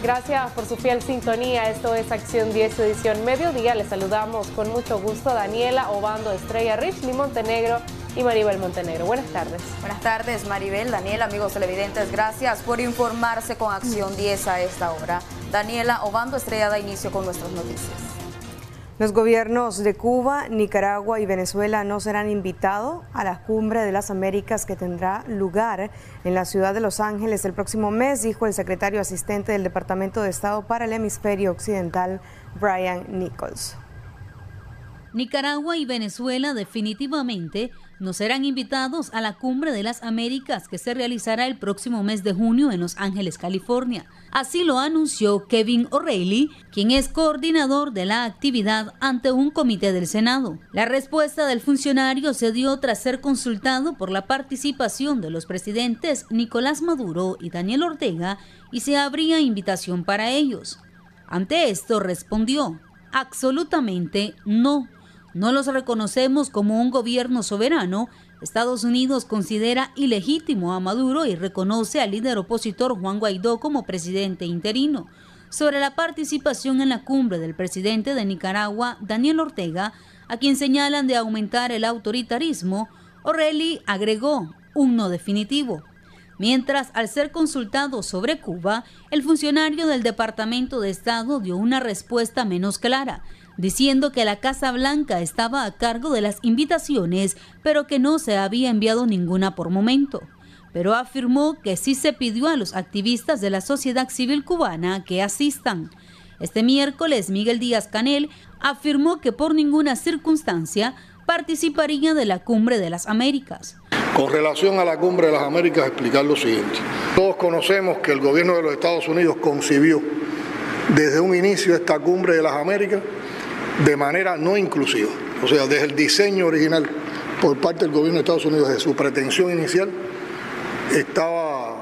Gracias por su fiel sintonía. Esto es Acción 10, edición mediodía. Les saludamos con mucho gusto a Daniela Obando, Estrella Richly Montenegro y Maribel Montenegro. Buenas tardes. Buenas tardes, Maribel, Daniela, amigos televidentes. Gracias por informarse con Acción 10 a esta hora. Daniela Obando, Estrella, da inicio con nuestras noticias. Los gobiernos de Cuba, Nicaragua y Venezuela no serán invitados a la Cumbre de las Américas que tendrá lugar en la ciudad de Los Ángeles el próximo mes, dijo el secretario asistente del Departamento de Estado para el Hemisferio Occidental, Brian Nichols. Nicaragua y Venezuela definitivamente no serán invitados a la Cumbre de las Américas que se realizará el próximo mes de junio en Los Ángeles, California. Así lo anunció Kevin O'Reilly, quien es coordinador de la actividad ante un comité del Senado. La respuesta del funcionario se dio tras ser consultado por la participación de los presidentes Nicolás Maduro y Daniel Ortega y si habría invitación para ellos. Ante esto respondió: absolutamente no. No los reconocemos como un gobierno soberano. Estados Unidos considera ilegítimo a Maduro y reconoce al líder opositor Juan Guaidó como presidente interino. Sobre la participación en la cumbre del presidente de Nicaragua, Daniel Ortega, a quien señalan de aumentar el autoritarismo, O'Reilly agregó un no definitivo. Mientras, al ser consultado sobre Cuba, el funcionario del Departamento de Estado dio una respuesta menos clara, diciendo que la Casa Blanca estaba a cargo de las invitaciones, pero que no se había enviado ninguna por momento. Pero afirmó que sí se pidió a los activistas de la sociedad civil cubana que asistan. Este miércoles, Miguel Díaz-Canel afirmó que por ninguna circunstancia participaría de la Cumbre de las Américas. Con relación a la Cumbre de las Américas, explicar lo siguiente. Todos conocemos que el gobierno de los Estados Unidos concibió desde un inicio esta Cumbre de las Américas de manera no inclusiva. O sea, desde el diseño original por parte del gobierno de Estados Unidos, de su pretensión inicial, estaba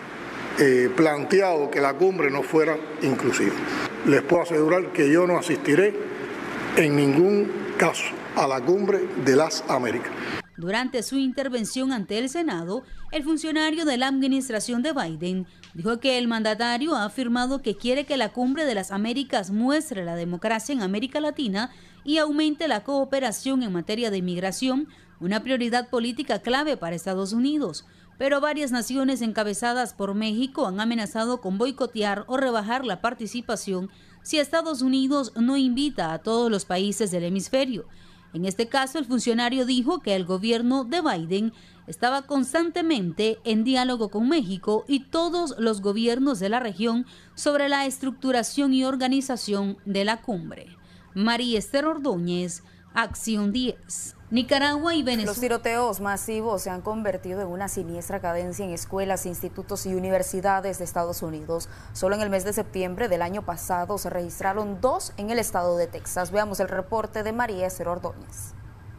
planteado que la cumbre no fuera inclusiva. Les puedo asegurar que yo no asistiré en ningún caso a la Cumbre de las Américas. Durante su intervención ante el Senado, el funcionario de la administración de Biden dijo que el mandatario ha afirmado que quiere que la Cumbre de las Américas muestre la democracia en América Latina y aumente la cooperación en materia de inmigración, una prioridad política clave para Estados Unidos. Pero varias naciones encabezadas por México han amenazado con boicotear o rebajar la participación si Estados Unidos no invita a todos los países del hemisferio. En este caso, el funcionario dijo que el gobierno de Biden estaba constantemente en diálogo con México y todos los gobiernos de la región sobre la estructuración y organización de la cumbre. María Esther Ordóñez, Acción 10. Nicaragua y Venezuela. Los tiroteos masivos se han convertido en una siniestra cadencia en escuelas, institutos y universidades de Estados Unidos. Solo en el mes de septiembre del año pasado se registraron 2 en el estado de Texas. Veamos el reporte de María Esther Ordóñez.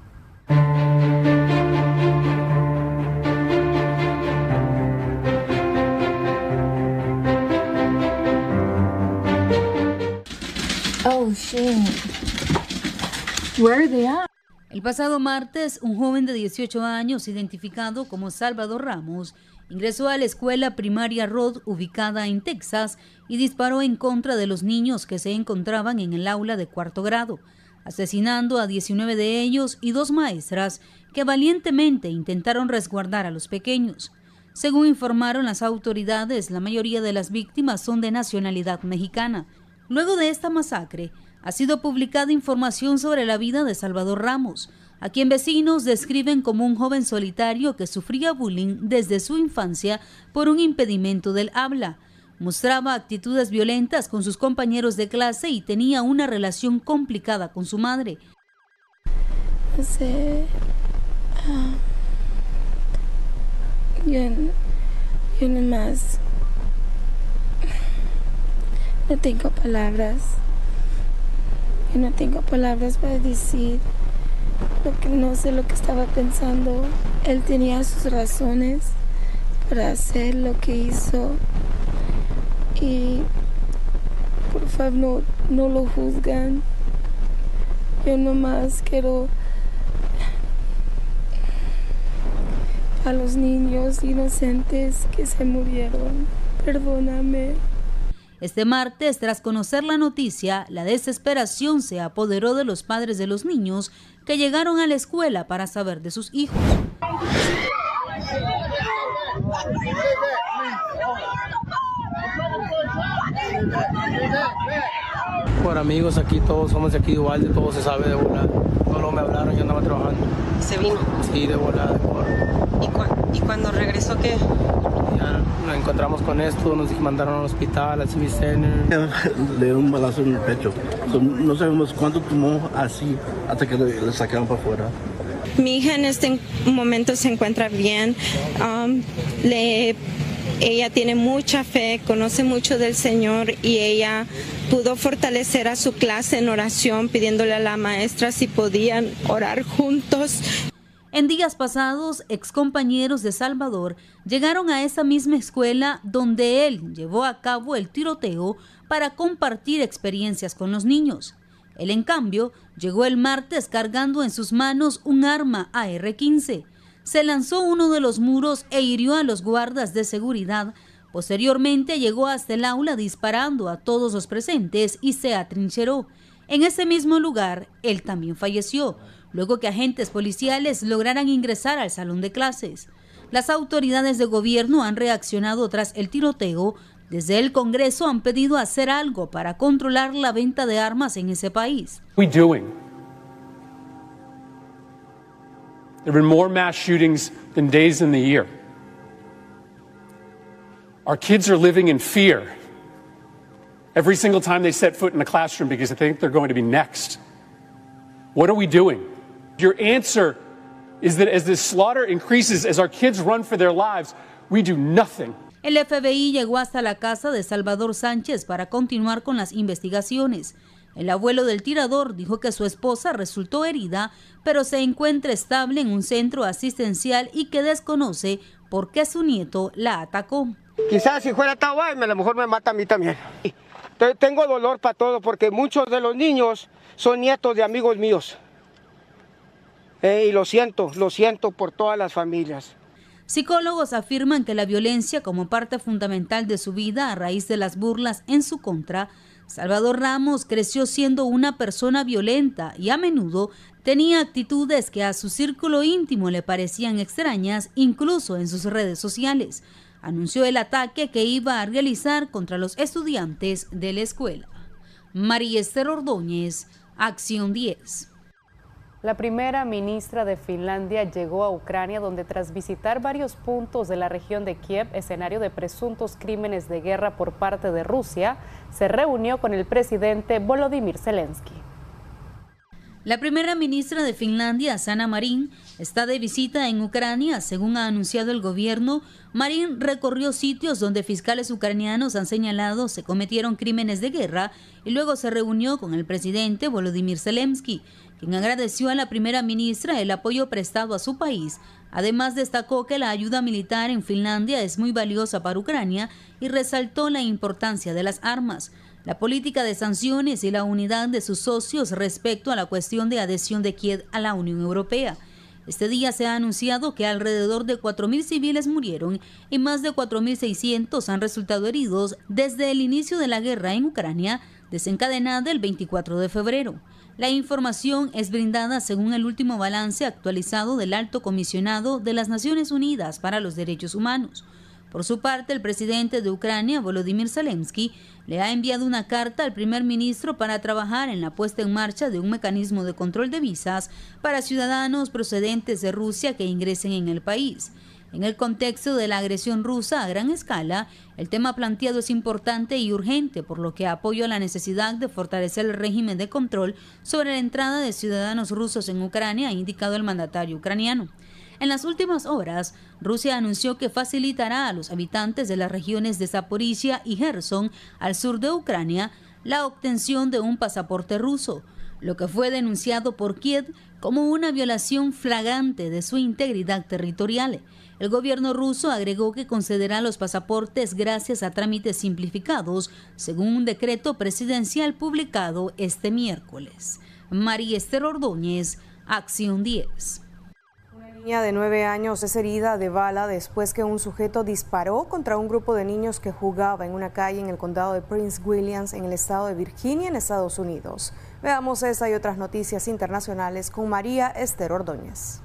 Oh shit. Where are they at? El pasado martes, un joven de 18 años, identificado como Salvador Ramos, ingresó a la escuela primaria Rodd, ubicada en Texas, y disparó en contra de los niños que se encontraban en el aula de 4º grado, asesinando a 19 de ellos y 2 maestras que valientemente intentaron resguardar a los pequeños. Según informaron las autoridades, la mayoría de las víctimas son de nacionalidad mexicana. Luego de esta masacre, ha sido publicada información sobre la vida de Salvador Ramos, a quien vecinos describen como un joven solitario que sufría bullying desde su infancia por un impedimento del habla. Mostraba actitudes violentas con sus compañeros de clase y tenía una relación complicada con su madre. No sé, yo nomás no tengo palabras. Yo no tengo palabras para decir no sé lo que estaba pensando. Él tenía sus razones para hacer lo que hizo. Y por favor no lo juzgan. Yo nomás quiero a los niños inocentes que se murieron. Perdóname. Este martes, tras conocer la noticia, la desesperación se apoderó de los padres de los niños que llegaron a la escuela para saber de sus hijos. Por amigos aquí, todos somos de aquí igual, de todo se sabe de volada. Solo me hablaron, yo andaba trabajando. ¿Se vino? Sí, de volada. ¿Y cuando regresó qué? Ya nos encontramos con esto, nos mandaron al hospital, al Civic Center. Le dio un balazo en el pecho. No sabemos cuánto tomó así hasta que le sacaron para afuera. Mi hija en este momento se encuentra bien. Ella tiene mucha fe, conoce mucho del Señor y ella pudo fortalecer a su clase en oración pidiéndole a la maestra si podían orar juntos. En días pasados, excompañeros de Salvador llegaron a esa misma escuela donde él llevó a cabo el tiroteo para compartir experiencias con los niños. Él, en cambio, llegó el martes cargando en sus manos un arma AR-15. Se lanzó uno de los muros e hirió a los guardas de seguridad. Posteriormente llegó hasta el aula disparando a todos los presentes y se atrincheró. En ese mismo lugar, él también falleció, luego que agentes policiales lograran ingresar al salón de clases. Las autoridades de gobierno han reaccionado tras el tiroteo. Desde el Congreso han pedido hacer algo para controlar la venta de armas en ese país. There have been more mass shootings than days in the year. Our kids are living in fear every single time they set foot in the classroom because they think they're going to be next. What are we doing? Your answer is that as this slaughter increases, as our kids run for their lives, we do nothing. El FBI llegó hasta la casa de Salvador Sánchez para continuar con las investigaciones. El abuelo del tirador dijo que su esposa resultó herida, pero se encuentra estable en un centro asistencial y que desconoce por qué su nieto la atacó. Quizás si fuera Tawai, a lo mejor me mata a mí también. Tengo dolor para todo porque muchos de los niños son nietos de amigos míos. Y lo siento por todas las familias. Psicólogos afirman que la violencia como parte fundamental de su vida a raíz de las burlas en su contra. Salvador Ramos creció siendo una persona violenta y a menudo tenía actitudes que a su círculo íntimo le parecían extrañas, incluso en sus redes sociales. Anunció el ataque que iba a realizar contra los estudiantes de la escuela. María Esther Ordóñez, Acción 10. La primera ministra de Finlandia llegó a Ucrania, donde tras visitar varios puntos de la región de Kiev, escenario de presuntos crímenes de guerra por parte de Rusia, se reunió con el presidente Volodymyr Zelensky. La primera ministra de Finlandia, Sanna Marin, está de visita en Ucrania. Según ha anunciado el gobierno, Marin recorrió sitios donde fiscales ucranianos han señalado se cometieron crímenes de guerra y luego se reunió con el presidente Volodymyr Zelensky, quien agradeció a la primera ministra el apoyo prestado a su país. Además, destacó que la ayuda militar en Finlandia es muy valiosa para Ucrania y resaltó la importancia de las armas, la política de sanciones y la unidad de sus socios respecto a la cuestión de adhesión de Kiev a la Unión Europea. Este día se ha anunciado que alrededor de 4.000 civiles murieron y más de 4.600 han resultado heridos desde el inicio de la guerra en Ucrania, desencadenada el 24 de febrero. La información es brindada según el último balance actualizado del Alto Comisionado de las Naciones Unidas para los Derechos Humanos. Por su parte, el presidente de Ucrania, Volodymyr Zelensky, le ha enviado una carta al primer ministro para trabajar en la puesta en marcha de un mecanismo de control de visas para ciudadanos procedentes de Rusia que ingresen en el país. En el contexto de la agresión rusa a gran escala, el tema planteado es importante y urgente, por lo que apoyo la necesidad de fortalecer el régimen de control sobre la entrada de ciudadanos rusos en Ucrania, ha indicado el mandatario ucraniano. En las últimas horas, Rusia anunció que facilitará a los habitantes de las regiones de Zaporizhia y Gerson, al sur de Ucrania, la obtención de un pasaporte ruso, lo que fue denunciado por Kiev como una violación flagrante de su integridad territorial. El gobierno ruso agregó que concederá los pasaportes gracias a trámites simplificados, según un decreto presidencial publicado este miércoles. María Esther Ordóñez, Acción 10. Niña de 9 años es herida de bala después que un sujeto disparó contra un grupo de niños que jugaba en una calle en el condado de Prince William, en el estado de Virginia, en Estados Unidos. Veamos esta y otras noticias internacionales con María Esther Ordóñez.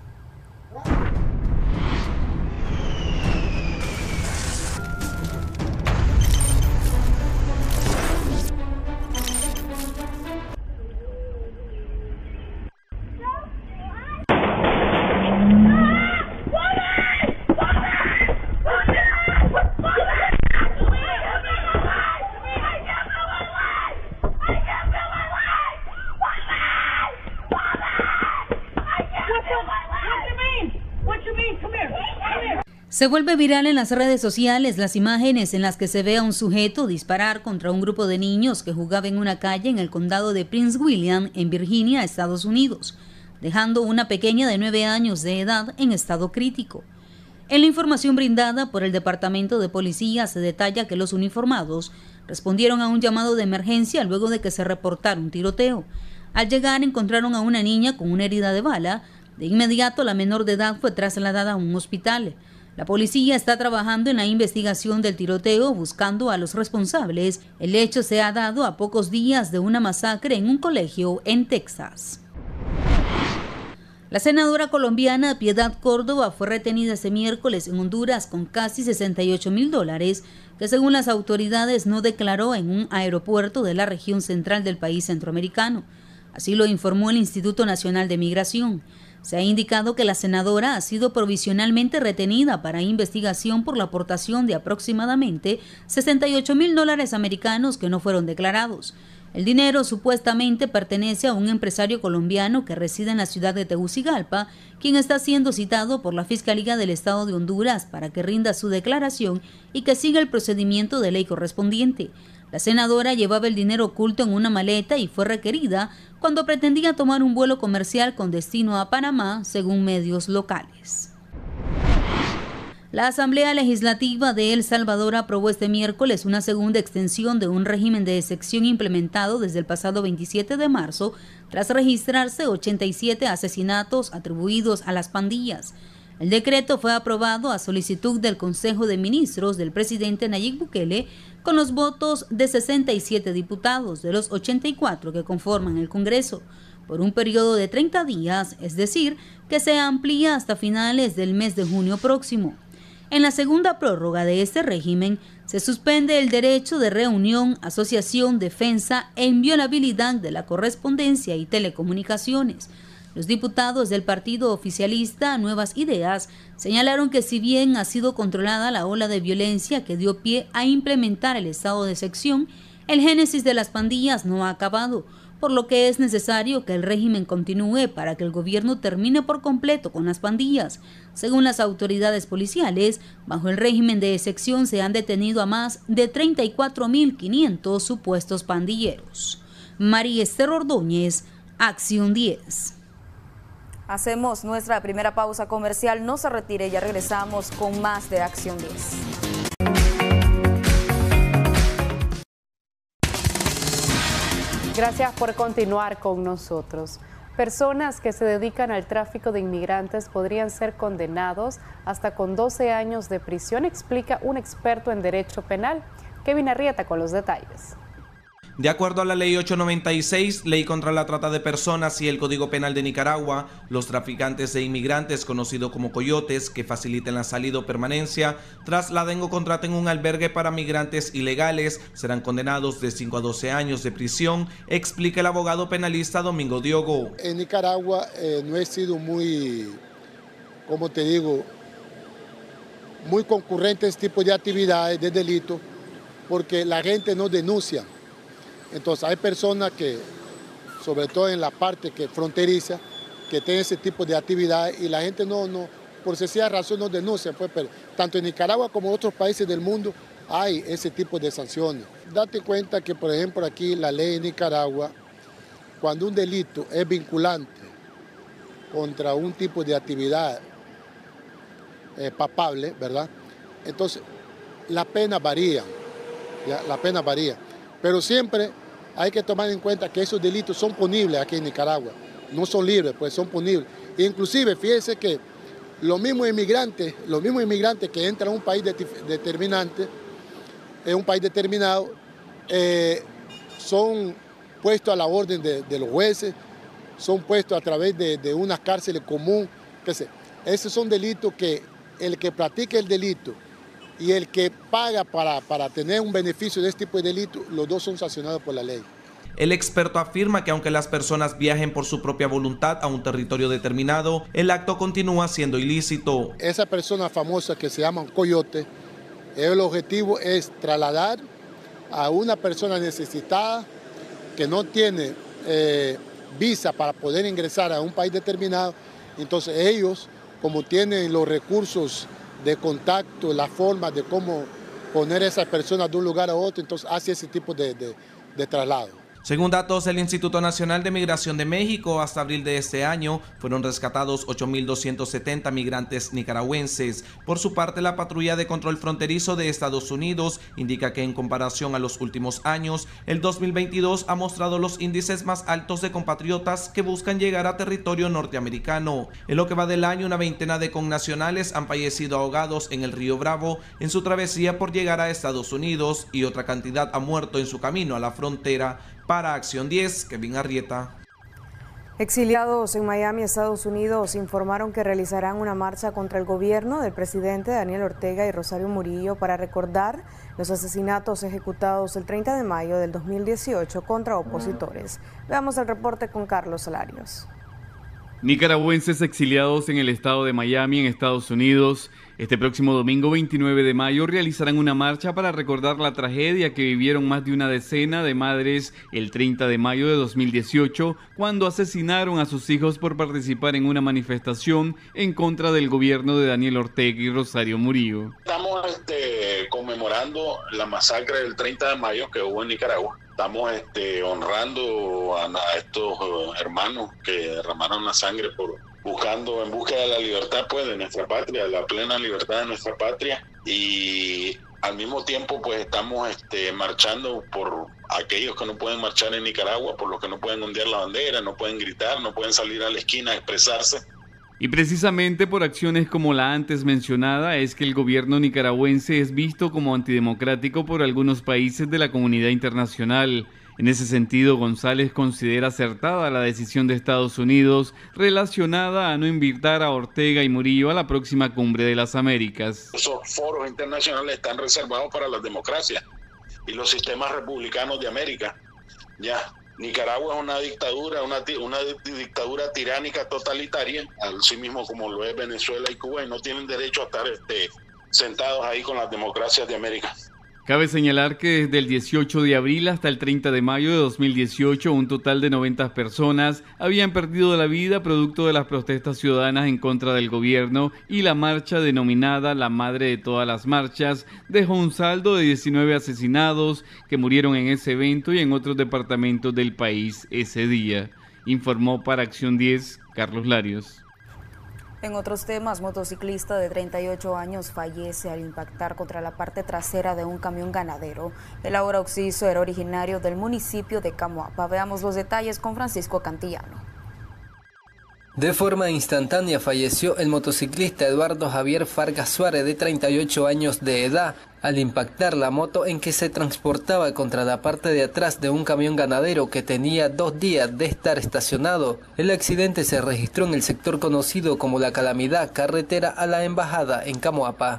Se vuelve viral en las redes sociales las imágenes en las que se ve a un sujeto disparar contra un grupo de niños que jugaba en una calle en el condado de Prince William, en Virginia, Estados Unidos, dejando una pequeña de 9 años de edad en estado crítico. En la información brindada por el Departamento de Policía se detalla que los uniformados respondieron a un llamado de emergencia luego de que se reportara un tiroteo. Al llegar encontraron a una niña con una herida de bala. De inmediato la menor de edad fue trasladada a un hospital. La policía está trabajando en la investigación del tiroteo, buscando a los responsables. El hecho se ha dado a pocos días de una masacre en un colegio en Texas. La senadora colombiana Piedad Córdoba fue retenida este miércoles en Honduras con casi $68.000 que según las autoridades no declaró en un aeropuerto de la región central del país centroamericano. Así lo informó el Instituto Nacional de Migración. Se ha indicado que la senadora ha sido provisionalmente retenida para investigación por la aportación de aproximadamente $68.000 americanos que no fueron declarados. El dinero supuestamente pertenece a un empresario colombiano que reside en la ciudad de Tegucigalpa, quien está siendo citado por la Fiscalía del Estado de Honduras para que rinda su declaración y que siga el procedimiento de ley correspondiente. La senadora llevaba el dinero oculto en una maleta y fue requerida cuando pretendía tomar un vuelo comercial con destino a Panamá, según medios locales. La Asamblea Legislativa de El Salvador aprobó este miércoles una segunda extensión de un régimen de excepción implementado desde el pasado 27 de marzo, tras registrarse 87 asesinatos atribuidos a las pandillas. El decreto fue aprobado a solicitud del Consejo de Ministros del presidente Nayib Bukele con los votos de 67 diputados de los 84 que conforman el Congreso, por un periodo de 30 días, es decir, que se amplía hasta finales del mes de junio próximo. En la segunda prórroga de este régimen, se suspende el derecho de reunión, asociación, defensa e inviolabilidad de la correspondencia y telecomunicaciones. Los diputados del partido oficialista Nuevas Ideas señalaron que si bien ha sido controlada la ola de violencia que dio pie a implementar el estado de excepción, el génesis de las pandillas no ha acabado, por lo que es necesario que el régimen continúe para que el gobierno termine por completo con las pandillas. Según las autoridades policiales, bajo el régimen de excepción se han detenido a más de 34.500 supuestos pandilleros. María Esther Ordóñez, Acción 10. Hacemos nuestra primera pausa comercial, no se retire, ya regresamos con más de Acción 10. Gracias por continuar con nosotros. Personas que se dedican al tráfico de inmigrantes podrían ser condenados hasta con 12 años de prisión, explica un experto en derecho penal. Kevin Arrieta con los detalles. De acuerdo a la Ley 896, Ley contra la Trata de Personas y el Código Penal de Nicaragua, los traficantes de inmigrantes, conocidos como coyotes, que faciliten la salida o permanencia, trasladen o contraten un albergue para migrantes ilegales, serán condenados de 5 a 12 años de prisión, explica el abogado penalista Domingo Diogo. En Nicaragua no he sido muy, como te digo, muy concurrente este tipo de actividades, de delitos, porque la gente no denuncia. Entonces hay personas que, sobre todo en la parte que fronteriza, que tienen ese tipo de actividades y la gente no por sencilla razón no denuncia. Pues, pero tanto en Nicaragua como en otros países del mundo hay ese tipo de sanciones. Date cuenta que, por ejemplo, aquí la ley en Nicaragua, cuando un delito es vinculante contra un tipo de actividad palpable, ¿verdad? Entonces, la pena varía, ¿ya? La pena varía. Pero siempre hay que tomar en cuenta que esos delitos son punibles aquí en Nicaragua. No son libres, pues son punibles. Inclusive, fíjense que los mismos inmigrantes que entran a un país determinante, en un país determinado, son puestos a la orden de los jueces, son puestos a través de unas cárceles comunes. Esos son delitos que el que practica el delito y el que paga para tener un beneficio de este tipo de delito, los dos son sancionados por la ley. El experto afirma que aunque las personas viajen por su propia voluntad a un territorio determinado, el acto continúa siendo ilícito. Esa persona famosa que se llama coyote, el objetivo es trasladar a una persona necesitada que no tiene visa para poder ingresar a un país determinado. Entonces ellos, como tienen los recursos de contacto, la forma de cómo poner a esas personas de un lugar a otro, entonces hace ese tipo de traslado. Según datos del Instituto Nacional de Migración de México, hasta abril de este año fueron rescatados 8.270 migrantes nicaragüenses. Por su parte, la Patrulla de Control Fronterizo de Estados Unidos indica que en comparación a los últimos años, el 2022 ha mostrado los índices más altos de compatriotas que buscan llegar a territorio norteamericano. En lo que va del año, una veintena de connacionales han fallecido ahogados en el río Bravo en su travesía por llegar a Estados Unidos y otra cantidad ha muerto en su camino a la frontera. Para Acción 10, Kevin Arrieta. Exiliados en Miami, Estados Unidos, informaron que realizarán una marcha contra el gobierno del presidente Daniel Ortega y Rosario Murillo para recordar los asesinatos ejecutados el 30 de mayo del 2018 contra opositores. Veamos el reporte con Carlos Salarios. Nicaragüenses exiliados en el estado de Miami, en Estados Unidos, este próximo domingo 29 de mayo realizarán una marcha para recordar la tragedia que vivieron más de una decena de madres el 30 de mayo de 2018, cuando asesinaron a sus hijos por participar en una manifestación en contra del gobierno de Daniel Ortega y Rosario Murillo. Estamos conmemorando la masacre del 30 de mayo que hubo en Nicaragua. Estamos honrando a estos hermanos que derramaron la sangre en búsqueda de la libertad, pues, de nuestra patria, la plena libertad de nuestra patria, y al mismo tiempo pues estamos marchando por aquellos que no pueden marchar en Nicaragua, por los que no pueden ondear la bandera, no pueden gritar, no pueden salir a la esquina a expresarse. Y precisamente por acciones como la antes mencionada es que el gobierno nicaragüense es visto como antidemocrático por algunos países de la comunidad internacional. En ese sentido, González considera acertada la decisión de Estados Unidos relacionada a no invitar a Ortega y Murillo a la próxima Cumbre de las Américas. Esos foros internacionales están reservados para las democracias y los sistemas republicanos de América. Ya, Nicaragua es una dictadura, una dictadura tiránica totalitaria, así mismo como lo es Venezuela y Cuba, y no tienen derecho a estar sentados ahí con las democracias de América. Cabe señalar que desde el 18 de abril hasta el 30 de mayo de 2018, un total de 90 personas habían perdido la vida producto de las protestas ciudadanas en contra del gobierno, y la marcha denominada La Madre de Todas las Marchas dejó un saldo de 19 asesinados que murieron en ese evento y en otros departamentos del país ese día. Informó para Acción 10, Carlos Larios. En otros temas, motociclista de 38 años fallece al impactar contra la parte trasera de un camión ganadero. El ahora occiso era originario del municipio de Camoapa. Veamos los detalles con Francisco Cantillano. De forma instantánea falleció el motociclista Eduardo Javier Fargas Suárez, de 38 años de edad, al impactar la moto en que se transportaba contra la parte de atrás de un camión ganadero que tenía 2 días de estar estacionado. El accidente se registró en el sector conocido como La Calamidad, carretera a la Embajada en Camoapa.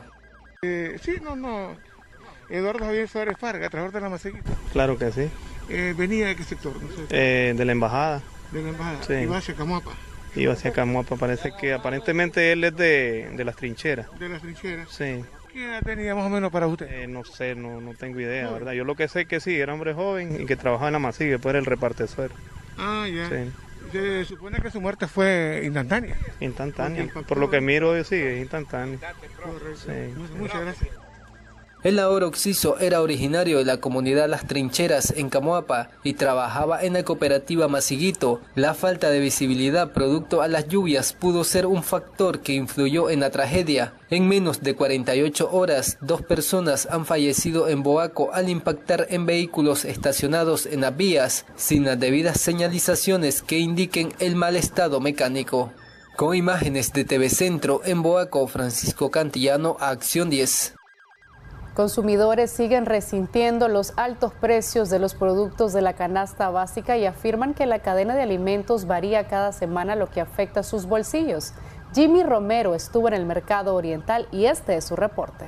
Eduardo Javier Suárez Fargas, trabajador de la Maceguita. Claro que sí. ¿Venía de qué sector? No sé. De la Embajada. De la Embajada. Sí. ¿Iba hacia Camoapa? Iba hacia Camoapa, parece que aparentemente él es de las trincheras. ¿De las trincheras? Sí. ¿Qué edad tenía más o menos para usted? No sé, no tengo idea, ¿verdad? Yo lo que sé es que sí, era hombre joven y que trabajaba en la Masigue, después era el repartidor. Ah, ya. Sí. Se supone que su muerte fue instantánea. Instantánea, por lo que miro, sí, es instantánea. Sí. Muchas gracias. El ahora occiso era originario de la comunidad Las Trincheras en Camoapa y trabajaba en la cooperativa Masiguito. La falta de visibilidad producto a las lluvias pudo ser un factor que influyó en la tragedia. En menos de 48 horas, 2 personas han fallecido en Boaco al impactar en vehículos estacionados en las vías sin las debidas señalizaciones que indiquen el mal estado mecánico. Con imágenes de TV Centro, en Boaco, Francisco Cantillano, Acción 10. Consumidores siguen resintiendo los altos precios de los productos de la canasta básica y afirman que la cadena de alimentos varía cada semana, lo que afecta sus bolsillos. Jimmy Romero estuvo en el mercado oriental y este es su reporte.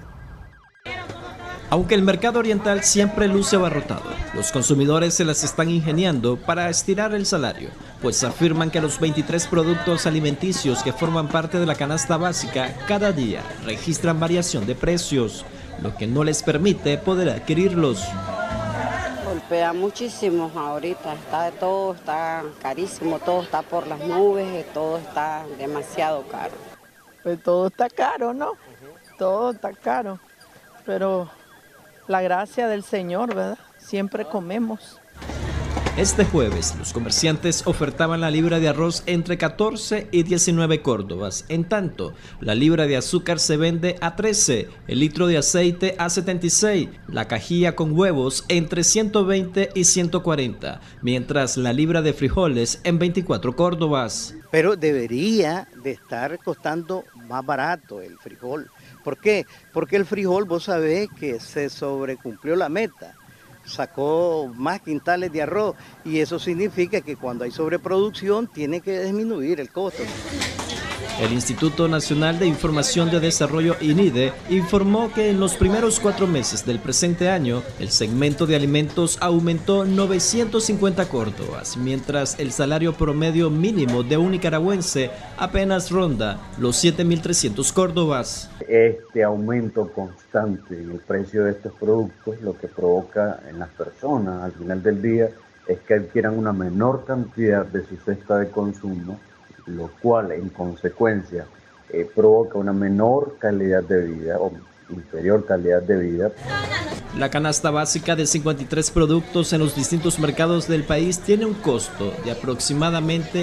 Aunque el mercado oriental siempre luce abarrotado, los consumidores se las están ingeniando para estirar el salario, pues afirman que los 23 productos alimenticios que forman parte de la canasta básica cada día registran variación de precios, lo que no les permite poder adquirirlos. Golpea muchísimo ahorita, todo está carísimo, todo está por las nubes, todo está demasiado caro. Pues todo está caro, ¿no? Todo está caro, pero la gracia del Señor, ¿verdad? Siempre comemos. Este jueves, los comerciantes ofertaban la libra de arroz entre 14 y 19 córdobas. En tanto, la libra de azúcar se vende a 13, el litro de aceite a 76, la cajilla con huevos entre 120 y 140, mientras la libra de frijoles en 24 córdobas. Pero debería de estar costando más barato el frijol. ¿Por qué? Porque el frijol, vos sabés que se sobrecumplió la meta. Sacó más quintales de arroz y eso significa que cuando hay sobreproducción tiene que disminuir el costo. El Instituto Nacional de Información de Desarrollo INIDE informó que en los primeros 4 meses del presente año el segmento de alimentos aumentó 950 córdobas, mientras el salario promedio mínimo de un nicaragüense apenas ronda los 7.300 córdobas. Este aumento constante en el precio de estos productos lo que provoca en las personas al final del día es que adquieran una menor cantidad de su cesta de consumo, lo cual en consecuencia provoca una menor calidad de vida o inferior calidad de vida. La canasta básica de 53 productos en los distintos mercados del país tiene un costo de aproximadamente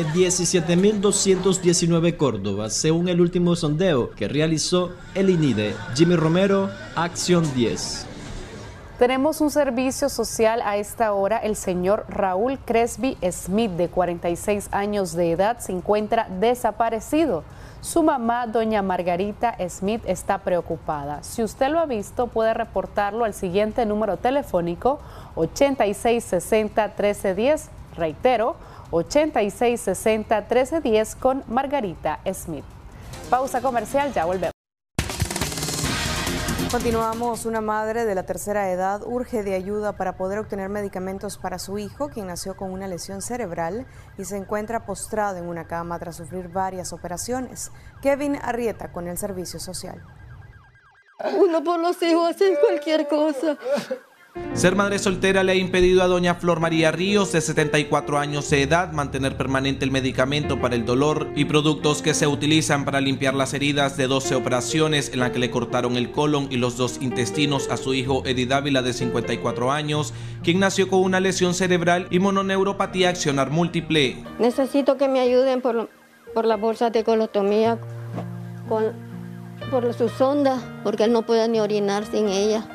17.219 córdobas, según el último sondeo que realizó el INIDE. Jimmy Romero, Acción 10. Tenemos un servicio social a esta hora. El señor Raúl Cresby Smith, de 46 años de edad, se encuentra desaparecido. Su mamá, doña Margarita Smith, está preocupada. Si usted lo ha visto, puede reportarlo al siguiente número telefónico 8660-1310. Reitero, 8660-1310 con Margarita Smith. Pausa comercial, ya volvemos. Continuamos. Una madre de la tercera edad urge de ayuda para poder obtener medicamentos para su hijo, quien nació con una lesión cerebral y se encuentra postrado en una cama tras sufrir varias operaciones. Kevin Arrieta con el servicio social. Uno por los hijos hace cualquier cosa. Ser madre soltera le ha impedido a doña Flor María Ríos, de 74 años de edad, mantener permanente el medicamento para el dolor y productos que se utilizan para limpiar las heridas de 12 operaciones en la que le cortaron el colon y los 2 intestinos a su hijo Eddie Dávila, de 54 años, quien nació con una lesión cerebral y mononeuropatía axonar múltiple. Necesito que me ayuden por las bolsas de colotomía, por sus sondas, porque él no puede ni orinar sin ella.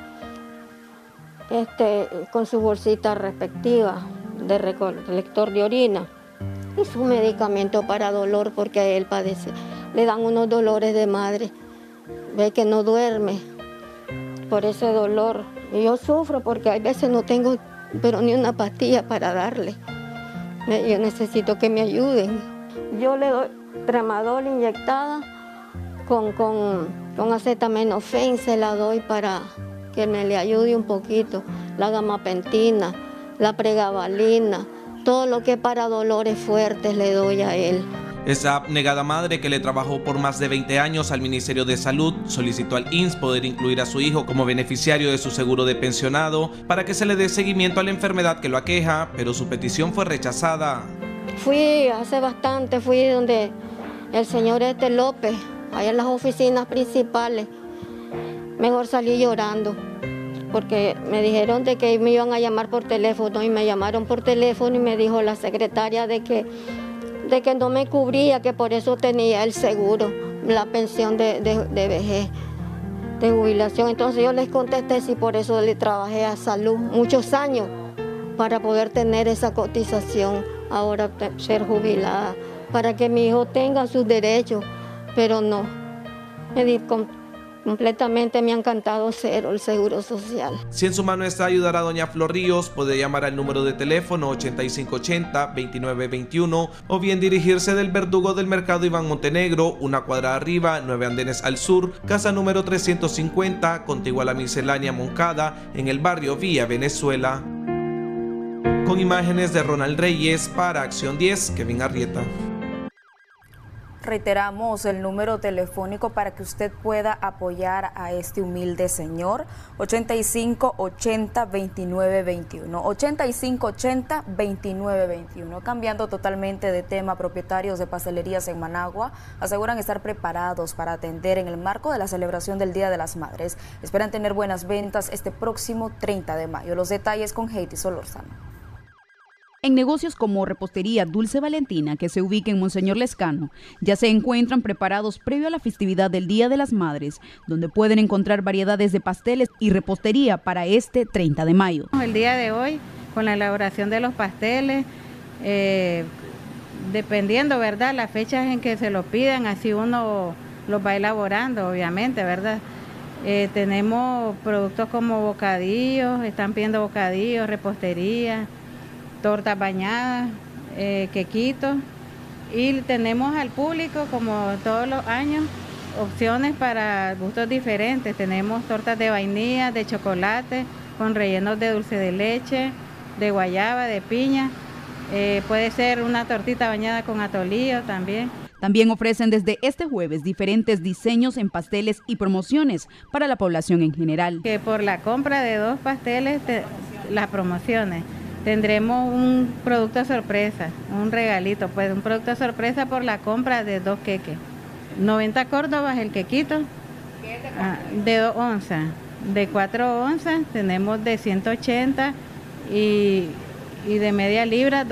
Con su bolsita respectiva de recolector de orina y su medicamento para dolor, porque a él padece, le dan unos dolores de madre, ve que no duerme por ese dolor y yo sufro porque a veces no tengo pero ni una pastilla para darle. Yo necesito que me ayuden. Yo le doy tramadol inyectada con acetaminofén, se la doy para que me le ayude un poquito, la gamapentina, la pregabalina, todo lo que para dolores fuertes le doy a él. Esa abnegada madre, que le trabajó por más de 20 años al Ministerio de Salud, solicitó al INS poder incluir a su hijo como beneficiario de su seguro de pensionado para que se le dé seguimiento a la enfermedad que lo aqueja, pero su petición fue rechazada. Fui hace bastante, fui donde el señor López, allá en las oficinas principales. Mejor salí llorando, porque me dijeron de que me iban a llamar por teléfono y me llamaron por teléfono y me dijo la secretaria de que no me cubría, que por eso tenía el seguro, la pensión de vejez, de jubilación. Entonces yo les contesté si por eso le trabajé a salud muchos años para poder tener esa cotización, ahora ser jubilada. para que mi hijo tenga sus derechos, pero no. Completamente me ha encantado cero el Seguro Social. Si en su mano está ayudar a doña Flor Ríos, puede llamar al número de teléfono 8580-2921 o bien dirigirse del Verdugo del Mercado Iván Montenegro, una cuadra arriba, 9 andenes al sur, casa número 350, contigua a la miscelánea Moncada, en el barrio Villa Venezuela. Con imágenes de Ronald Reyes para Acción 10, Kevin Arrieta. Reiteramos el número telefónico para que usted pueda apoyar a este humilde señor, 8580-2921, 8580-2921. Cambiando totalmente de tema, propietarios de pastelerías en Managua aseguran estar preparados para atender en el marco de la celebración del Día de las Madres. Esperan tener buenas ventas este próximo 30 de mayo. Los detalles con Heidi Solórzano. En negocios como Repostería Dulce Valentina, que se ubica en Monseñor Lescano, ya se encuentran preparados previo a la festividad del Día de las Madres, donde pueden encontrar variedades de pasteles y repostería para este 30 de mayo. El día de hoy, con la elaboración de los pasteles, dependiendo, ¿verdad?, las fechas en que se lo pidan, así uno los va elaborando, obviamente, ¿verdad? Tenemos productos como bocadillos, están pidiendo bocadillos, repostería, tortas bañadas, quequitos, y tenemos al público, como todos los años, opciones para gustos diferentes. Tenemos tortas de vainilla, de chocolate, con rellenos de dulce de leche, de guayaba, de piña. Puede ser una tortita bañada con atolillo también. También ofrecen desde este jueves diferentes diseños en pasteles y promociones para la población en general. Que por la compra de 2 pasteles, las promociones. Tendremos un producto sorpresa, un regalito, pues un producto sorpresa por la compra de 2 queques. 90 córdobas el quequito, de 2 onzas. De 4 onzas tenemos de 180 y de media libra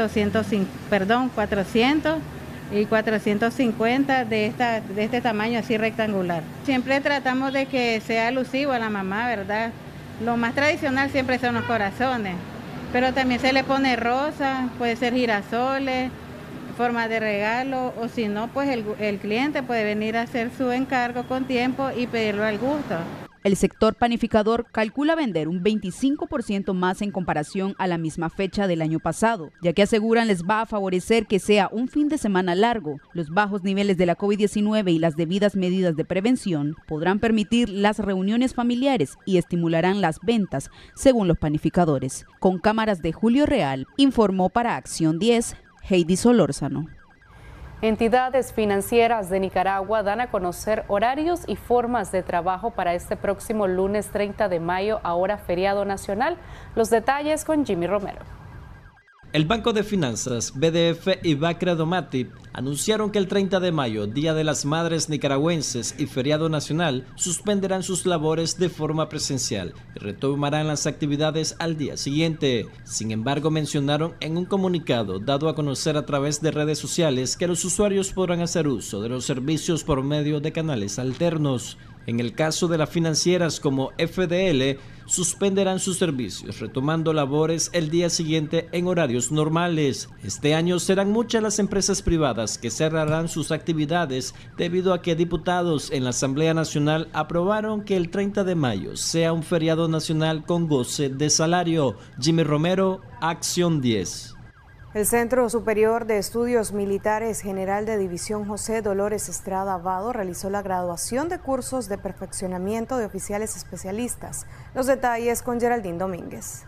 400 y 450 de este tamaño así rectangular. Siempre tratamos de que sea alusivo a la mamá, ¿verdad? Lo más tradicional siempre son los corazones. Pero también se le pone rosa, puede ser girasoles, forma de regalo, o si no, pues el cliente puede venir a hacer su encargo con tiempo y pedirlo al gusto. El sector panificador calcula vender un 25% más en comparación a la misma fecha del año pasado, ya que aseguran les va a favorecer que sea un fin de semana largo. Los bajos niveles de la COVID-19 y las debidas medidas de prevención podrán permitir las reuniones familiares y estimularán las ventas, según los panificadores. Con cámaras de Julio Real, informó para Acción 10, Heidi Solórzano. Entidades financieras de Nicaragua dan a conocer horarios y formas de trabajo para este próximo lunes 30 de mayo, ahora feriado nacional. Los detalles con Jimmy Romero. El Banco de Finanzas, BDF y Bacredomatip anunciaron que el 30 de mayo, Día de las Madres Nicaragüenses y feriado nacional, suspenderán sus labores de forma presencial y retomarán las actividades al día siguiente. Sin embargo, mencionaron en un comunicado dado a conocer a través de redes sociales que los usuarios podrán hacer uso de los servicios por medio de canales alternos. En el caso de las financieras como FDL, suspenderán sus servicios, retomando labores el día siguiente en horarios normales. Este año serán muchas las empresas privadas que cerrarán sus actividades debido a que diputados en la Asamblea Nacional aprobaron que el 30 de mayo sea un feriado nacional con goce de salario. Jimmy Romero, Acción 10. El Centro Superior de Estudios Militares General de División José Dolores Estrada Vado realizó la graduación de cursos de perfeccionamiento de oficiales especialistas. Los detalles con Geraldine Domínguez.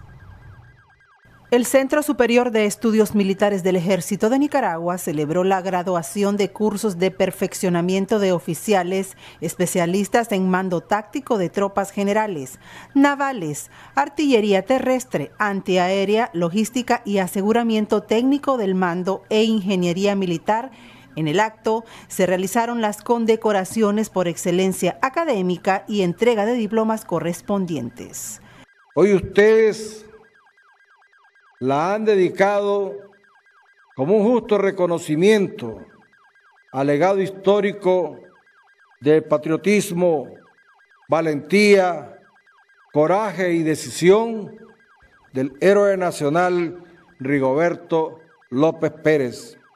El Centro Superior de Estudios Militares del Ejército de Nicaragua celebró la graduación de cursos de perfeccionamiento de oficiales especialistas en mando táctico de tropas generales, navales, artillería terrestre, antiaérea, logística y aseguramiento técnico del mando e ingeniería militar. En el acto se realizaron las condecoraciones por excelencia académica y entrega de diplomas correspondientes. Hoy ustedes la han dedicado como un justo reconocimiento al legado histórico del patriotismo, valentía, coraje y decisión del héroe nacional Rigoberto López Pérez.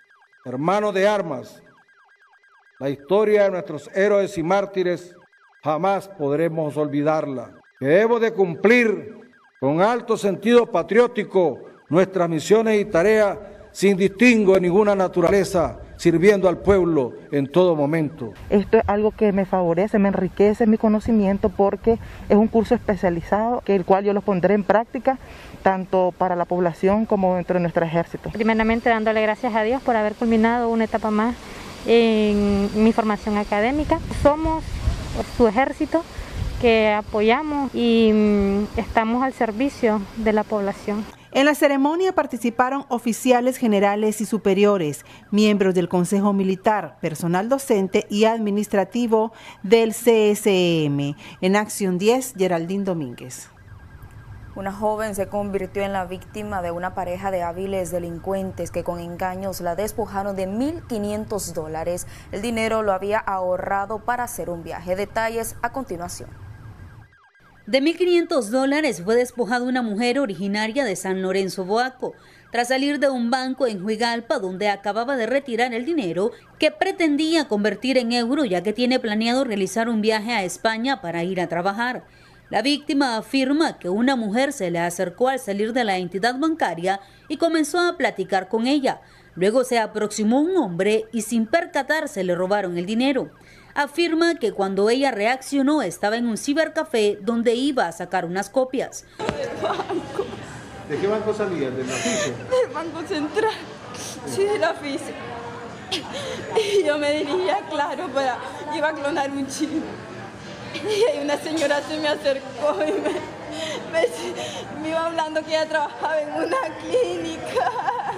hermanos de armas, la historia de nuestros héroes y mártires jamás podremos olvidarla. Debemos de cumplir con alto sentido patriótico nuestras misiones y tareas sin distingo de ninguna naturaleza, sirviendo al pueblo en todo momento. Esto es algo que me favorece, me enriquece mi conocimiento porque es un curso especializado, el cual yo lo pondré en práctica tanto para la población como dentro de nuestro ejército. Primeramente dándole gracias a Dios por haber culminado una etapa más en mi formación académica. Somos su ejército que apoyamos y estamos al servicio de la población. En la ceremonia participaron oficiales generales y superiores, miembros del Consejo Militar, personal docente y administrativo del CSM. En Acción 10, Geraldine Domínguez. Una joven se convirtió en la víctima de una pareja de hábiles delincuentes que con engaños la despojaron de $1.500. El dinero lo había ahorrado para hacer un viaje. Detalles a continuación. De $1.500 fue despojada una mujer originaria de San Lorenzo, Boaco, tras salir de un banco en Huigalpa donde acababa de retirar el dinero que pretendía convertir en euro, ya que tiene planeado realizar un viaje a España para ir a trabajar. La víctima afirma que una mujer se le acercó al salir de la entidad bancaria y comenzó a platicar con ella. Luego se aproximó un hombre y sin percatarse le robaron el dinero. Afirma que cuando ella reaccionó estaba en un cibercafé donde iba a sacar unas copias. ¿De qué banco salía? ¿Del FICE? Del Banco Central, sí, de la FICE. Y yo me dirigía, claro, iba a clonar un chip. Y una señora se me acercó y me iba hablando que ella trabajaba en una clínica.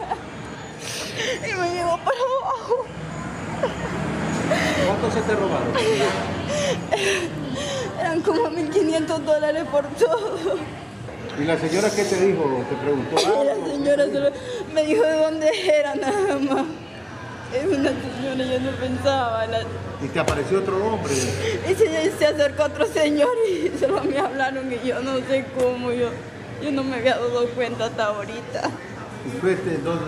Y me llevó para abajo. ¿Cuánto se te robaron? Eran como $1.500 por todo. ¿Y la señora qué te dijo? ¿Te preguntó algo? La señora solo me dijo de dónde era nada más. Es una señora, yo no pensaba. ¿Y te apareció otro hombre? Y se acercó otro señor y solo me hablaron y yo no sé cómo, yo no me había dado cuenta hasta ahorita. ¿Y fue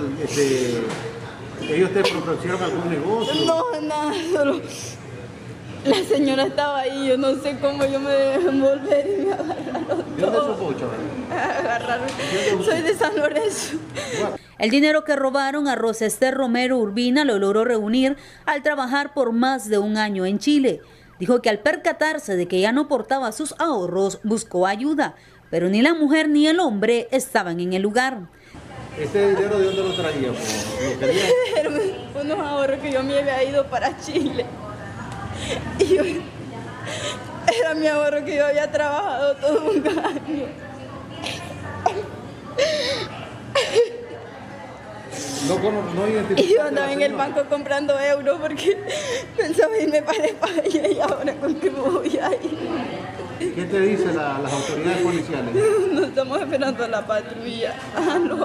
ellos te propusieron algún negocio? No, nada, solo la señora estaba ahí, yo no sé cómo yo me dejé envolver y me agarraron. ¿De dónde sos vos, chaval? Agarraron. Soy de San Lorenzo. El dinero que robaron a Rosa Esther Romero Urbina lo logró reunir al trabajar por más de un año en Chile. Dijo que al percatarse de que ya no portaba sus ahorros, buscó ayuda, pero ni la mujer ni el hombre estaban en el lugar. ¿Este dinero de dónde lo traía? Eran unos ahorros que yo me había ido para Chile. Y era mi ahorro que yo había trabajado todo un año. Y yo andaba en el banco comprando euros porque pensaba irme para España y ahora con qué me voy a ir. ¿Qué te dicen las autoridades policiales? No estamos esperando a la patrulla. No.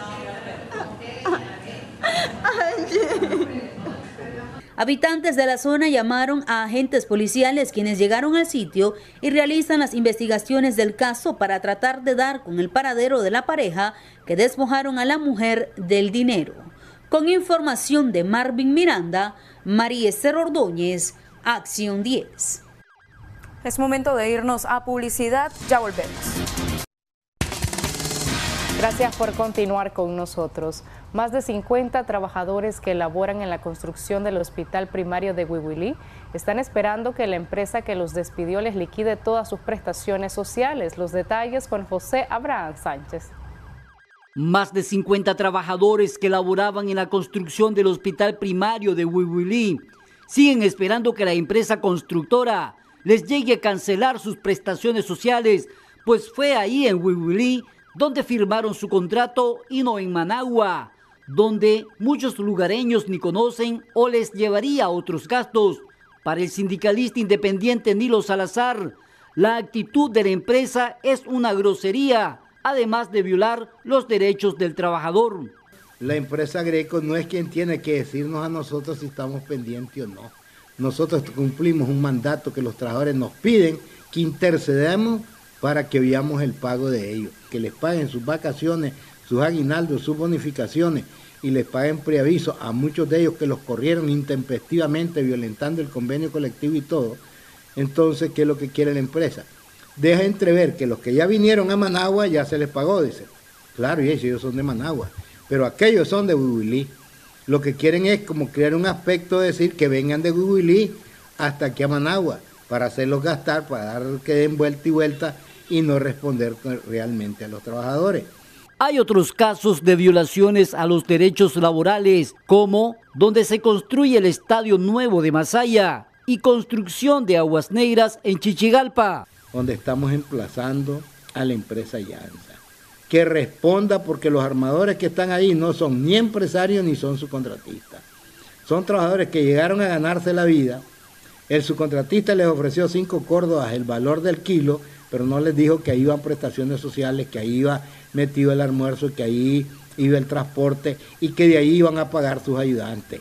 Habitantes de la zona llamaron a agentes policiales quienes llegaron al sitio y realizan las investigaciones del caso para tratar de dar con el paradero de la pareja que despojaron a la mujer del dinero. Con información de Marvin Miranda, María Esther Ordóñez, Acción 10. Es momento de irnos a publicidad, ya volvemos. Gracias por continuar con nosotros. Más de 50 trabajadores que laboran en la construcción del hospital primario de Huihuilí están esperando que la empresa que los despidió les liquide todas sus prestaciones sociales. Los detalles con José Abraham Sánchez. Más de 50 trabajadores que laboraban en la construcción del hospital primario de Huihuilí siguen esperando que la empresa constructora les llegue a cancelar sus prestaciones sociales, pues fue ahí en Huihuilí donde firmaron su contrato y no en Managua, donde muchos lugareños ni conocen o les llevaría a otros gastos. Para el sindicalista independiente Nilo Salazar, la actitud de la empresa es una grosería, además de violar los derechos del trabajador. La empresa Greco no es quien tiene que decirnos a nosotros si estamos pendientes o no. Nosotros cumplimos un mandato que los trabajadores nos piden, que intercedamos para que veamos el pago de ellos, que les paguen sus vacaciones, sus aguinaldos, sus bonificaciones y les paguen preaviso a muchos de ellos que los corrieron intempestivamente, violentando el convenio colectivo y todo, entonces, ¿qué es lo que quiere la empresa? Deja entrever que los que ya vinieron a Managua ya se les pagó, dice. Claro, y ellos son de Managua, pero aquellos son de Huihuilí. Lo que quieren es como crear un aspecto de decir que vengan de Huihuilí hasta aquí a Managua, para hacerlos gastar, para dar que den vuelta y vuelta y no responder realmente a los trabajadores. Hay otros casos de violaciones a los derechos laborales, como donde se construye el Estadio Nuevo de Masaya y construcción de Aguas Negras en Chichigalpa. Donde estamos emplazando a la empresa Llanza, que responda, porque los armadores que están ahí no son ni empresarios ni son subcontratistas. Son trabajadores que llegaron a ganarse la vida. El subcontratista les ofreció 5 córdobas el valor del kilo, pero no les dijo que ahí iban prestaciones sociales, que ahí iba metido el almuerzo, que ahí iba el transporte y que de ahí iban a pagar sus ayudantes.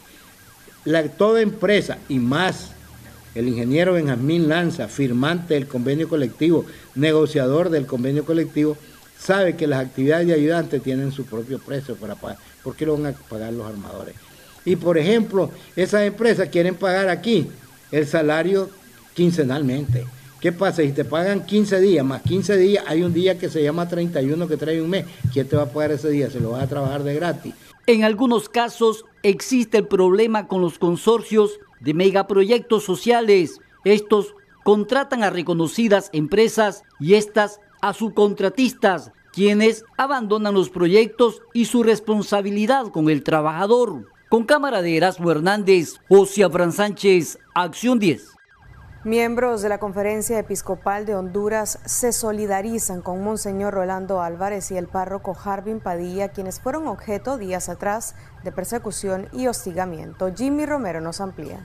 Toda empresa, y más el ingeniero Benjamín Lanza, firmante del convenio colectivo, negociador del convenio colectivo, sabe que las actividades de ayudantes tienen su propio precio para pagar. ¿Por qué lo van a pagar los armadores? Y por ejemplo, esas empresas quieren pagar aquí el salario quincenalmente. ¿Qué pasa? Si te pagan 15 días, más 15 días, hay un día que se llama 31 que trae un mes. ¿Quién te va a pagar ese día? Se lo vas a trabajar de gratis. En algunos casos existe el problema con los consorcios de megaproyectos sociales. Estos contratan a reconocidas empresas y estas a subcontratistas, quienes abandonan los proyectos y su responsabilidad con el trabajador. Con cámara de Erasmo Hernández, José Abraham Sánchez, Acción 10. Miembros de la Conferencia Episcopal de Honduras se solidarizan con Monseñor Rolando Álvarez y el párroco Harvin Padilla, quienes fueron objeto días atrás de persecución y hostigamiento. Jimmy Romero nos amplía.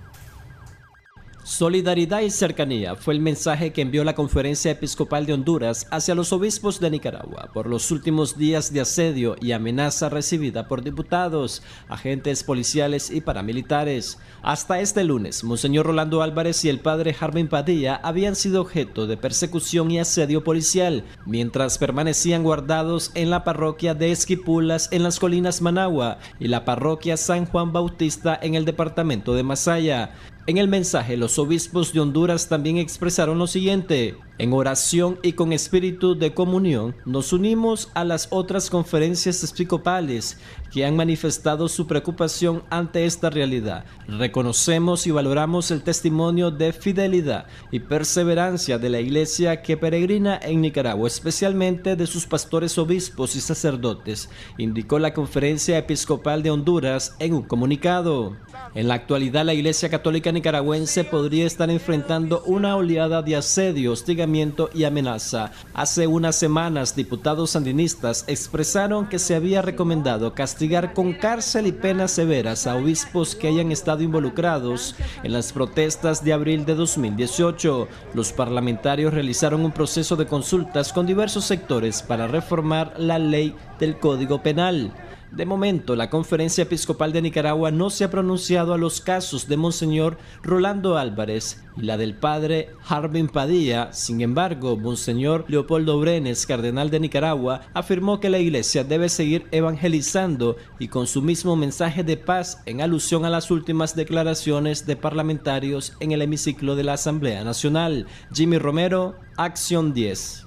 Solidaridad y cercanía fue el mensaje que envió la Conferencia Episcopal de Honduras hacia los obispos de Nicaragua por los últimos días de asedio y amenaza recibida por diputados, agentes policiales y paramilitares. Hasta este lunes, Monseñor Rolando Álvarez y el padre Harvin Padilla habían sido objeto de persecución y asedio policial, mientras permanecían guardados en la parroquia de Esquipulas en las colinas Managua y la parroquia San Juan Bautista en el departamento de Masaya. En el mensaje, los obispos de Honduras también expresaron lo siguiente: en oración y con espíritu de comunión, nos unimos a las otras conferencias episcopales que han manifestado su preocupación ante esta realidad. Reconocemos y valoramos el testimonio de fidelidad y perseverancia de la Iglesia que peregrina en Nicaragua, especialmente de sus pastores, obispos y sacerdotes, indicó la Conferencia Episcopal de Honduras en un comunicado. En la actualidad, la Iglesia Católica nicaragüense podría estar enfrentando una oleada de asedio, hostigamiento y amenaza. Hace unas semanas, diputados sandinistas expresaron que se había recomendado castigar con cárcel y penas severas a obispos que hayan estado involucrados en las protestas de abril de 2018. Los parlamentarios realizaron un proceso de consultas con diversos sectores para reformar la ley del Código Penal. De momento, la Conferencia Episcopal de Nicaragua no se ha pronunciado a los casos de Monseñor Rolando Álvarez y la del padre Harvin Padilla. Sin embargo, Monseñor Leopoldo Brenes, cardenal de Nicaragua, afirmó que la Iglesia debe seguir evangelizando y con su mismo mensaje de paz en alusión a las últimas declaraciones de parlamentarios en el hemiciclo de la Asamblea Nacional. Jimmy Romero, Acción 10.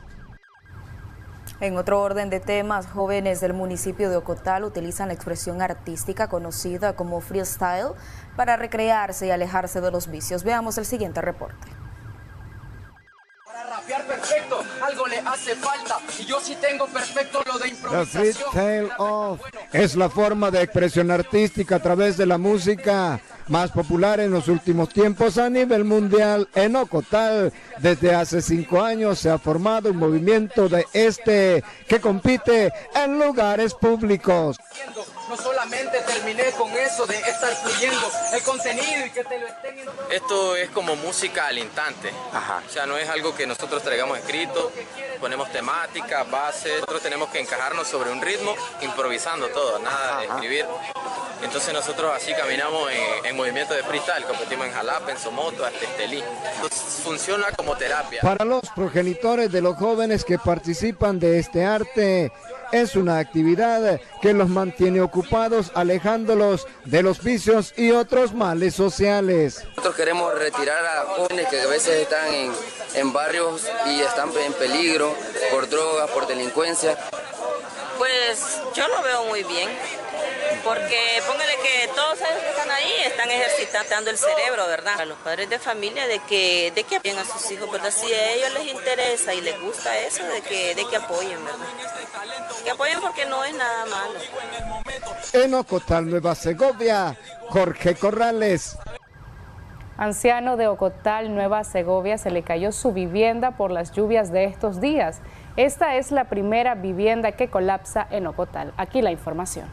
En otro orden de temas, jóvenes del municipio de Ocotal utilizan la expresión artística conocida como freestyle para recrearse y alejarse de los vicios. Veamos el siguiente reporte. Para rapear perfecto, algo le hace falta y yo sí tengo perfecto lo de improvisación. The freestyle off es la forma de expresión artística a través de la música más popular en los últimos tiempos a nivel mundial. En Ocotal, desde hace 5 años se ha formado un movimiento de que compite en lugares públicos. No solamente terminé con eso de estar fluyendo el contenido y que te lo estén... Esto es como música al instante. Ajá. O sea, no es algo que nosotros traigamos escrito, ponemos temática, bases, nosotros tenemos que encajarnos sobre un ritmo, improvisando todo, nada de escribir. Entonces nosotros así caminamos en movimiento de freestyle, competimos en Jalapa, en Somoto, hasta Estelí. funciona como terapia. Para los progenitores de los jóvenes que participan de este arte, es una actividad que los mantiene ocupados, alejándolos de los vicios y otros males sociales. Nosotros queremos retirar a jóvenes que a veces están en barrios y están en peligro por drogas, por delincuencia. Pues yo lo veo muy bien, porque póngale que todos ellos que están ahí están ejercitando el cerebro, ¿verdad? A los padres de familia de que apoyen a sus hijos, ¿verdad? Si a ellos les interesa y les gusta eso, de que apoyen, ¿verdad? Que apoyen porque no es nada malo. En Ocotal, Nueva Segovia, Jorge Corrales. Anciano de Ocotal, Nueva Segovia, se le cayó su vivienda por las lluvias de estos días. Esta es la primera vivienda que colapsa en Ocotal. Aquí la información.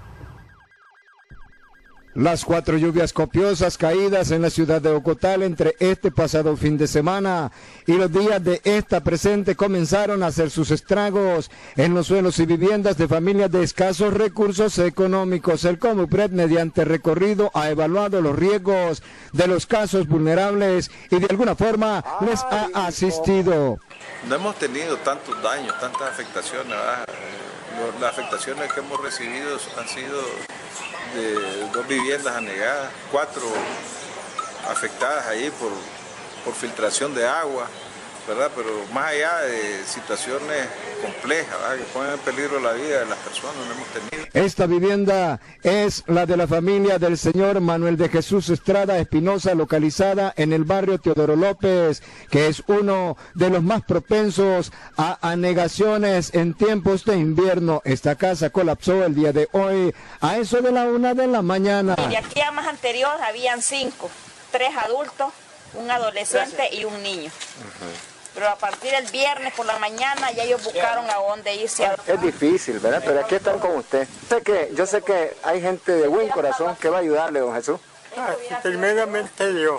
Las 4 lluvias copiosas caídas en la ciudad de Ocotal entre este pasado fin de semana y los días de esta presente comenzaron a hacer sus estragos en los suelos y viviendas de familias de escasos recursos económicos. El Comupred, mediante recorrido, ha evaluado los riesgos de los casos vulnerables y de alguna forma les ha asistido. No hemos tenido tantos daños, tantas afectaciones, ¿verdad? Las afectaciones que hemos recibido han sido de 2 viviendas anegadas, 4 afectadas ahí por filtración de agua, ¿verdad? Pero más allá de situaciones complejas, ¿verdad?, que ponen en peligro la vida de las personas, no hemos tenido. Esta vivienda es la de la familia del señor Manuel de Jesús Estrada Espinosa, localizada en el barrio Teodoro López, que es uno de los más propensos a anegaciones en tiempos de invierno. Esta casa colapsó el día de hoy a eso de la 1 de la mañana. Y de aquí a más anterior habían 5, 3 adultos, un adolescente y un niño. Pero a partir del viernes por la mañana ya ellos buscaron a dónde irse. Es difícil, ¿verdad? Pero aquí están con usted. Yo sé que hay gente de buen corazón que va a ayudarle, don Jesús. Primeramente Dios,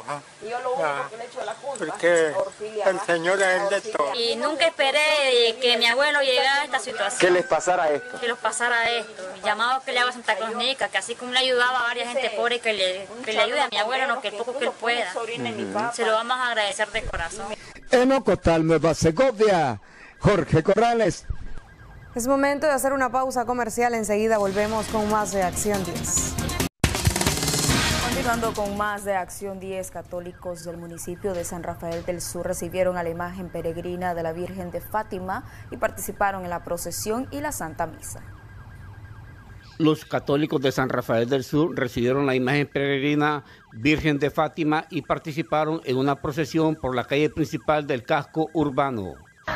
porque el Señor es el de todo. Y nunca esperé que mi abuelo llegara a esta situación. Que les pasara esto. Que les pasara esto. Llamado que le hago a Santa Cruz Nica, que así como le ayudaba a varias gente pobre, que le ayude a mi abuelo, no, que el poco que él pueda. Se lo vamos a agradecer de corazón. En Ocotal, Nueva Segovia, Jorge Corrales. Es momento de hacer una pausa comercial. Enseguida volvemos con más de Acción 10. Continuando con más de Acción 10, católicos del municipio de San Rafael del Sur recibieron a la imagen peregrina de la Virgen de Fátima y participaron en la procesión y la Santa Misa. Los católicos de San Rafael del Sur recibieron la imagen peregrina Virgen de Fátima y participaron en una procesión por la calle principal del casco urbano.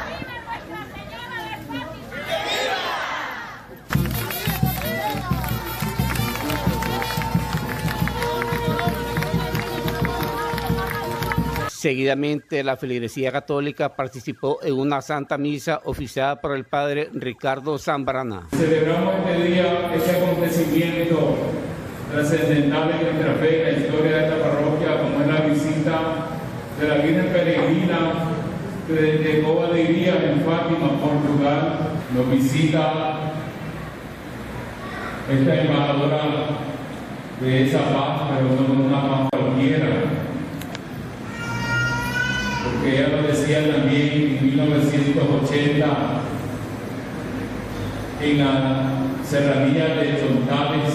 Seguidamente, la feligresía católica participó en una santa misa oficiada por el padre Ricardo Zambrana. Celebramos este día, este acontecimiento trascendental en nuestra fe, en la historia de esta parroquia, como es la visita de la Virgen Peregrina que desde Cova de Iría en Fátima, Portugal, nos visita esta embajadora de esa paz, pero no una paz cualquiera. Porque ella lo decía también en 1980 en la serranía de Chontales.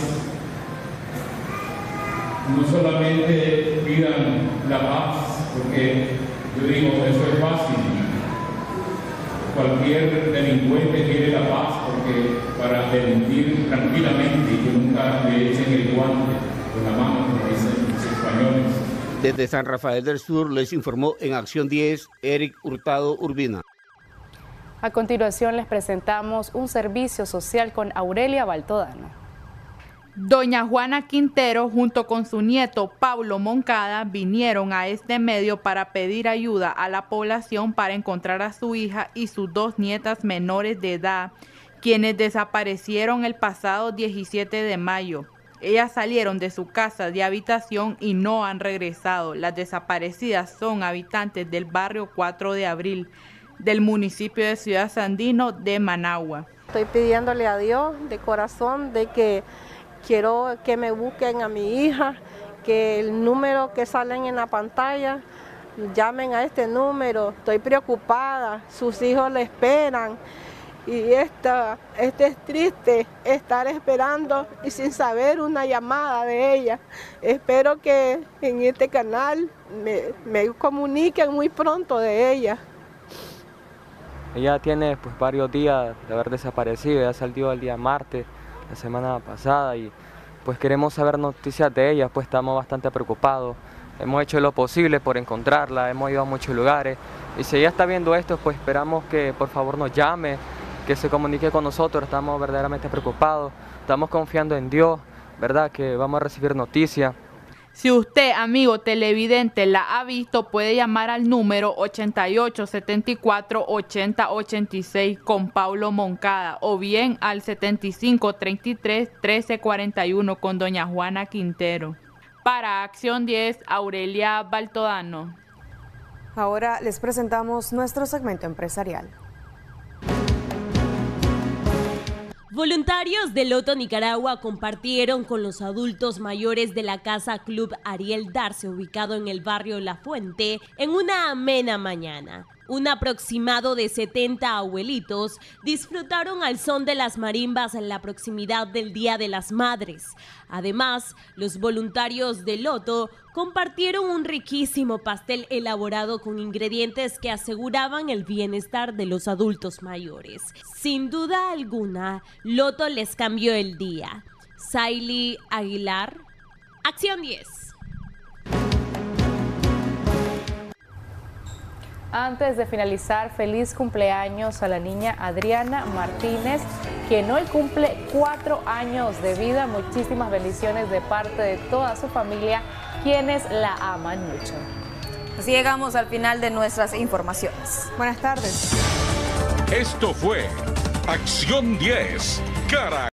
No solamente pidan la paz, porque yo digo, eso es fácil. Cualquier delincuente quiere la paz porque para delinquir tranquilamente y que nunca le echen el guante con la mano, como dicen los españoles. Desde San Rafael del Sur les informó en Acción 10, Eric Hurtado Urbina. A continuación les presentamos un servicio social con Aurelia Baltodano. Doña Juana Quintero junto con su nieto Pablo Moncada vinieron a este medio para pedir ayuda a la población para encontrar a su hija y sus 2 nietas menores de edad, quienes desaparecieron el pasado 17 de mayo. Ellas salieron de su casa de habitación y no han regresado. Las desaparecidas son habitantes del barrio 4 de Abril, del municipio de Ciudad Sandino de Managua. Estoy pidiéndole a Dios de corazón de que quiero que me busquen a mi hija, que el número que salen en la pantalla llamen a este número, estoy preocupada, sus hijos le esperan. Y este es triste estar esperando y sin saber una llamada de ella. Espero que en este canal me comuniquen muy pronto de ella. Ella tiene pues varios días de haber desaparecido, ella salió el día martes, la semana pasada, y pues queremos saber noticias de ella, pues estamos bastante preocupados. Hemos hecho lo posible por encontrarla, hemos ido a muchos lugares, y si ella está viendo esto, pues esperamos que por favor nos llame, que se comunique con nosotros. Estamos verdaderamente preocupados, estamos confiando en Dios, ¿verdad? Que vamos a recibir noticias. Si usted, amigo televidente, la ha visto, puede llamar al número 8874-8086 con Paulo Moncada, o bien al 7533-1341 con doña Juana Quintero. Para Acción 10, Aurelia Baltodano. Ahora les presentamos nuestro segmento empresarial. Voluntarios de Loto Nicaragua compartieron con los adultos mayores de la Casa Club Ariel Darce, ubicado en el barrio La Fuente, en una amena mañana. Un aproximado de 70 abuelitos disfrutaron al son de las marimbas en la proximidad del Día de las Madres. Además, los voluntarios de Loto compartieron un riquísimo pastel elaborado con ingredientes que aseguraban el bienestar de los adultos mayores. Sin duda alguna, Loto les cambió el día. Saily Aguilar, Acción 10. Antes de finalizar, feliz cumpleaños a la niña Adriana Martínez, quien hoy cumple 4 años de vida. Muchísimas bendiciones de parte de toda su familia, quienes la aman mucho. Así llegamos al final de nuestras informaciones. Buenas tardes. Esto fue Acción 10, cara